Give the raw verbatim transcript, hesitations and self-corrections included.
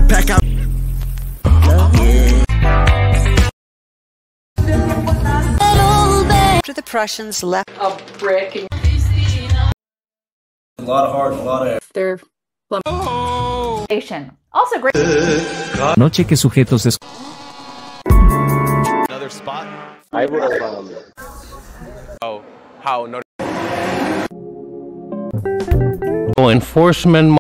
pack out. After the Prussians left a brick. A lot of heart, a lot of Their oh. Also great. Noche que sujetos es. Another spot. I would have um Oh, how no enforcement